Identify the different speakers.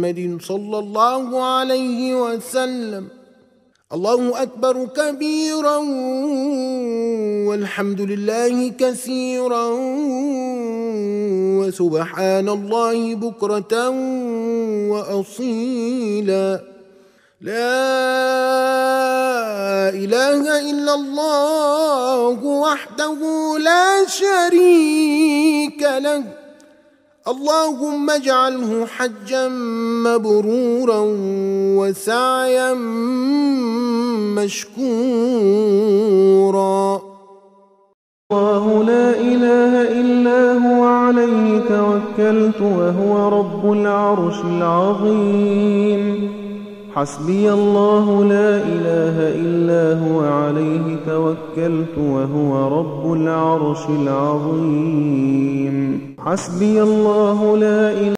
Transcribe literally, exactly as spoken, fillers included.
Speaker 1: محمد صلى الله عليه وسلم. الله أكبر كبيرا والحمد لله كثيرا وسبحان الله بكرة وأصيلا. لا إله إلا الله وحده لا شريك له. اللهم اجعله حجا مبرورا وسعيا مشكورا.
Speaker 2: الله لا إله إلا هو عليه توكلت وهو رب العرش العظيم. حسبي الله لا إله إلا هو عليه توكلت وهو رب العرش العظيم. حسبي الله لا إله